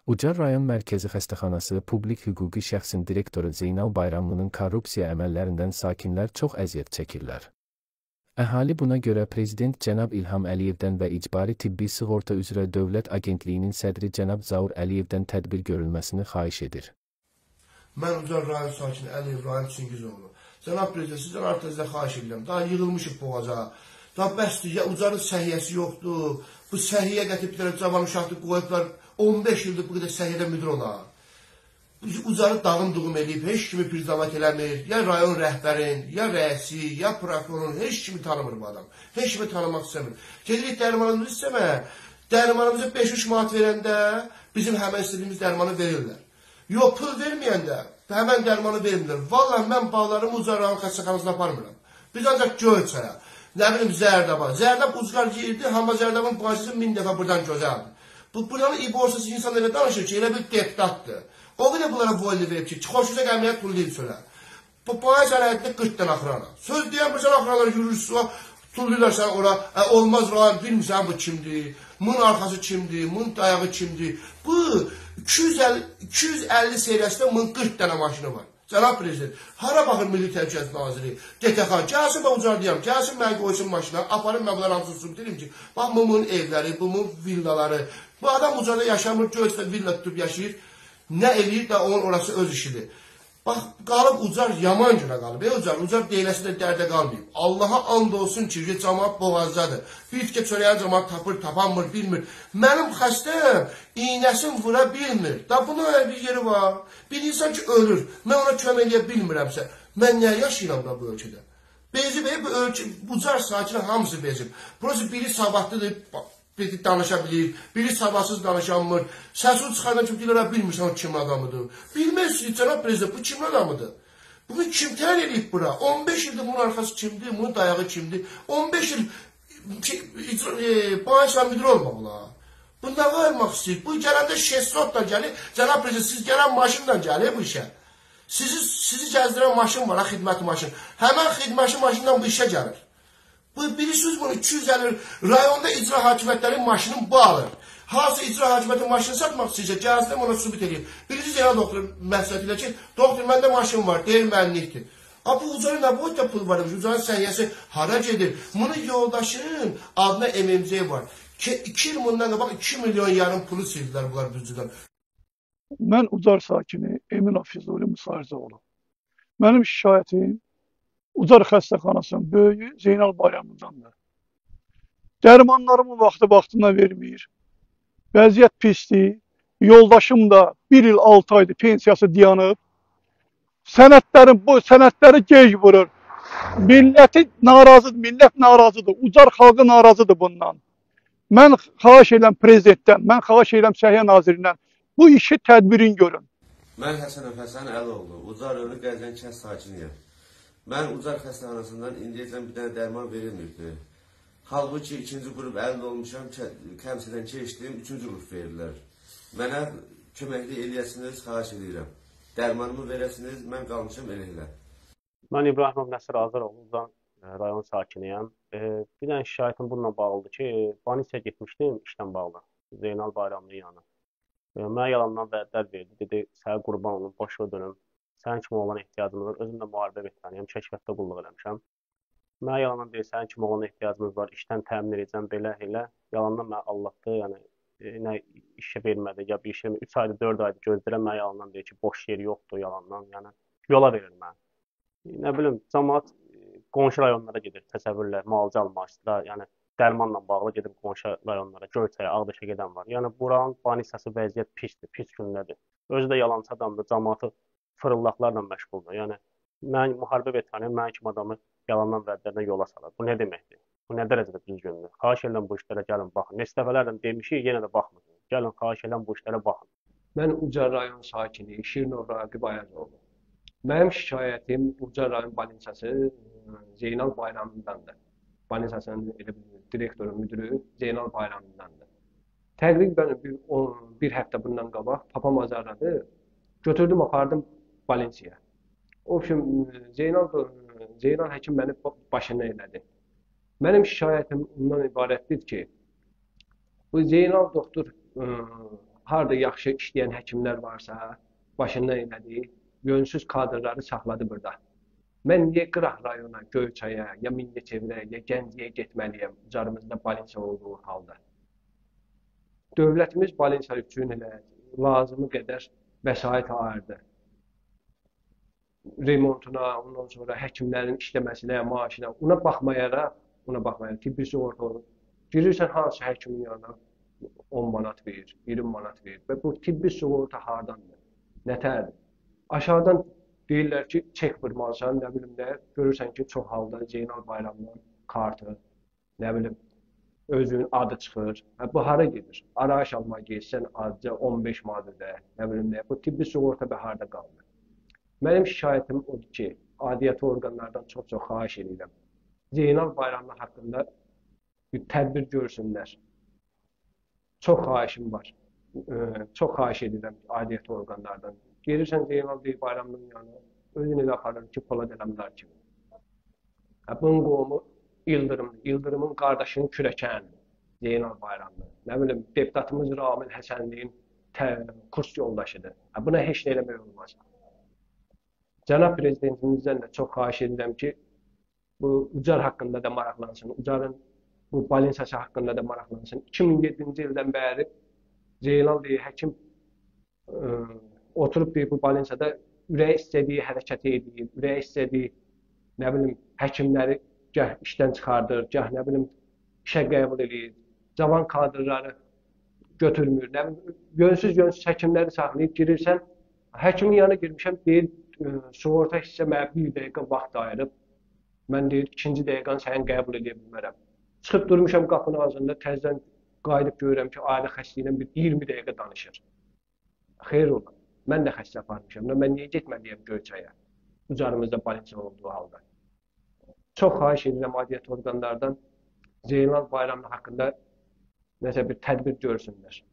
Ucar rayon mərkəzi xəstəxanası publik hüquqi şəxsin direktoru Zeynal Bayramlının korrupsiya əməllərindən sakinlər çox əziyyət çəkirlər. Əhali buna görə Prezident cənab İlham Əliyevdən və İcbari Tibbi Sığorta üzrə Dövlət Agentliyinin sədri cənab Zaur Əliyevdən tədbir görülməsini xahiş edir. Mən Ucar rayon sakini Əliyev Rayan Çingizoğlu. Cənab Prezident, sizdən artıq xahiş edirəm. Daha yığılmışıq boğaza. Daha bəsdir, ya Ucarın səhiyyəsi yoxdur. Bu səhiyyə gətirib bir tərəf cavan uşaqdır, qoyublar 15 ildir bu qədər səhiyyədə müdür olar. Ucarı dağım-dığım eləyib, heç kimi pirzamat eləmir. Ya rayon rəhbərin, ya rəisi, ya prokurorun, heç kimi tanımır bu adam. Heç kimi tanımaq istəmir. Gedirik dərmanımızı istəmə. Dərmanımıza 5-3 manat verəndə bizim həmən istədiyimiz dərmanı verirlər. Yox, pul verməyəndə həmən dərmanı vermirlər. Vallahi mən bağlarımı Ucar rayon xəstəxanasına aparmıram. Biz ancaq Göyçaya, nə bilim Zərdaba. Zərdab ucqar girdi, amma Zərdabın başçısı 1000 dəfə buradan gözəldir. Buranın iborsası insan elə danışır ki, elə bir deputatdır. O qədər bunlara voylu verib ki, xoşunuza qəmiyyət tullayıb sölə. Bu bana sənədində 40 dənə axırana. Söz deyən bir sən axıraları yürürsün, tulluyurlar sən ora, olmaz rahat, bilmirsən bu kimdir, bunun arxası kimdir, bunun dayağı kimdir. Bu 250 seriyasında bunun 40 dənə maşını var. Cənab Prezident, hara baxır Milli Təhlükəsizlik Naziri, DTX, gəlsin mən ucar deyəm, gəlsin mən qoysun maşına, aparın mən bunları hamısını deyim ki, bax bunun evləri, bunun villaları, bu adam ucarda yaşamır, Göyçədə villa tutub yaşayır, nə eləyir də onun orası öz işidir. Bax, qalıb ucar yaman günə qalıb, ucar deyiləsi də dərdə qalmayıb. Allaha and olsun ki, cəmaat boğazdadır. Bir tikə çörəyə cəmaat tapır, tapanmır, bilmir. Mənim xəstəm iynəsini vura bilmir. Da bunun öyle bir yeri var. Bir insan ki ölür, mən ona kömək eləyə bilmirəmsə, mən niyə yaşayıram da bu ölkədə? Bezib, bu ölkə, ucar sakini hamısı bezib. Burası biri sabahlıdır, biri danışa bilir, biri sabahsız danışanmır. Səsi çıxardan kim deyirlər, bilmirsən o kimin adamıdır. Bilməzsiniz, cənab Prezident, bu kimin adamıdır? Bunu kim təyin edib bura? 15 ildir bunun arxası kimdir, bunun dayağı kimdir? 15 il banka müdürü olmaq olar. Bu nə varmaq istəyir? Bu gələndə şesotla gəlir, cənab Prezident, siz gələn maşınla gəlir bu işə. Sizi gəzdirən maşın var, xidməti maşın. Həmən xidməti maşından bu işə gəlir. Bilirsiniz bunu 250 rayonda icra hakimiyyətlərin maşını bu alır. Hansı icra hakimiyyətin maşını satmaq istəyəcək, gəlsin ona sübut edeyim. Bilirsiniz yana doktor məsləhət ilə ki, doktor məndə maşın var, deyil mənlikdir. Bu ucarın nə boyda pul varmış, ucarın səhiyyəsi hara gedir? Bunun yoldaşının adına MMC var. 2 il bundan qabaq 2 milyon yarım pulu sildilər bunlar büdcədən. Mən Ucar sakini Emin Afizli Musarzoğlu. Mənim şikayətim Ucar xəstəxanasının böyüyü Zeynal Bayramlıdandır. Dərmanlarımı vaxtında vermir. Vəziyyət pisdir. Yoldaşım da 1 il 6 aydır pensiyası dayanıb. Sənədləri gec vurur. Millət narazıdır. Ucar xalqı narazıdır bundan. Mən xahiş edirəm prezidentdən, mən xahiş edirəm Səhiyyə Nazirindən bu işi tədbirin görün. Mən Həsən Əloğlu, Ucar Ölü Qəzən kənd sakiniyəm. Mən Ucar xəstəxanasından indiyəcən bir dənə dərman verilmirdi. Halbuki ikinci qrup 50 olmuşam, kəmsədən keçdim, üçüncü qrup verirlər. Mənə köməkli eləyəsiniz, xahiş edirəm. Dərmanımı verəsiniz, mən qalmışam elə. Mən İbrahimov Nəsir Azaroğlu, Ucar rayon sakiniyəm. Bir dənə şikayətim bununla bağlıdır ki, Banisiyaya getmişdim işdən bağlı, Zeynal Bayramlı yanı. Mənə yalandan vədlər verdi, dedi, sənə qurban olun, boşa dönüm. Sənin kimi olan ehtiyacımız var, özüm də müharibə veteranıyam, kəşfiyyatda qulluq eləmişəm. Mənə yalandan deyir, sənin kimi olan ehtiyacımız var, işdən təmin edəcəm, belə. Yalandan mənə allatdı, yəni nə işə vermədi, ya bir işə 3 aydır, 4 aydır gözləyirəm, mənə yalandan deyir ki, boş yer yoxdur, yalandan, yəni yola verir mənə. Nə bilim, cəmaət qonşu rayonlara gedir, təsəvvürlər, müalicə almaq, yəni dərmanla bağlı gedib qonşu rayonlara, Göyçəyə, Ağdaşa gedən var. Yəni buranın banisiyası vəziyyət pisdir, pis gündədir. Özü də yalançı adamdır, cəmaatı fırıldaqlarla məşğuldur. Yəni mən müharibə veteranıyam, mənim kimi adamı yalandan vədlərdən yola salır. Bu nə deməkdir? Bu nə dərəcədə düzgündür? Xahiş edirəm bu işlərə gəlin, baxın. Neçə dəfələrlə demişik, yenə də baxmırsınız. Gəlin, xahiş edirəm bu işlərə baxın. Mən Ucar rayon sakini Şirinov Raqib Ayazoğlu. Mənim şikayətim Ucar rayon banisiyası Zeynal Bayramlıdandır. Banisiyasının direktoru, müdürü Zeynal Bayramlıdandır. Təqribən bir həftə bundan qabaq papam azarladı. Götürdüm, apardım Balensiya. O üçün Zeynal həkim məni başına elədi. Mənim şikayətim ondan ibarətdir ki, bu Zeynal doktor harda yaxşı işləyən həkimlər varsa, başından elədi, yönsüz kadrları saxladı burada. Mən niyə Qıraq rayona, Göyçaya, ya Mingəçevirə, ya Gəncəyə getməliyəm, Ucarımızda balinsa olduğu halda? Dövlətimiz balinsa üçün elə lazımı qədər vəsait ayırdı. Remontuna, ondan sonra həkimlərin işləməsinə, maaşına, ona baxmayaraq, tibbi sığorta olur. Girirsən hansı həkimin yanına 10 manat verir, 20 manat verir və bu tibbi sığorta hardandır? Nətərdir? Aşağıdan deyirlər ki, çek vurmalısan, nə bilim nə, görürsən ki, çox halda Zeynal Bayramlı kartı, nə bilim, özünün adı çıxır. Bu hara gedir? Arayış alma geçsən azca 15 madədə, nə bilim nə, bu tibbi sığorta və harda qalır? Mənim şikayətim odur ki, adiyyəti orqanlardan çox-çox xahiş edirəm. Zeynal Bayramlı haqqında bir tədbir görsünlər. Çox xahişim var. Çox xahiş edirəm adiyyəti orqanlardan. Gelirsən Zeynal Bayramlının yanına, özün elə aparır ki, Polad Ələmdar kimi. Bunun qohumu İldırımdır. İldırımın qardaşının kürəkənidir. Zeynal Bayramlı. Nə bilim, deputatımız Ramil Həsənliyin kurs yoldaşıdır. Buna heç nə eləmək olmaz. Cənab Prezidentimizdən də çox xahiş edirəm ki, bu Ucar haqqında da maraqlansın, Ucarın bu balinsası haqqında da maraqlansın. 2007-ci ildən bəri Zeynal həkim oturub bu balinsada ürək istədiyi hərəkəti edir, ürək istədiyi, nə bilim, həkimləri gəh işdən çıxardır, gəh, nə bilim, işə qəbul edir, cavan kadrları götürmür, nə bilim, yönsüz həkimləri saxlayıb girirsən, həkimin yanına girmişəm, deyir, sığorta hissə mənə 1 dəqiqə vaxt ayırıb, mən deyir, 2-ci dəqiqən səni qəbul edə bilmərəm. Çıxıb durmuşam qapının ağzında, təzdən qayıdıb görürəm ki, ailə xəstəliyinə bir 20 dəqiqə danışır. Xeyr ola, mən də xəstə aparmışam, mən niyə getməliyəm Göyçaya, Ucarımızda balinsa olduğu halda. Çox xahiş edirəm adiyyət orqanlardan Zeynal Bayramlı haqqında nəsə bir tədbir görsünlər.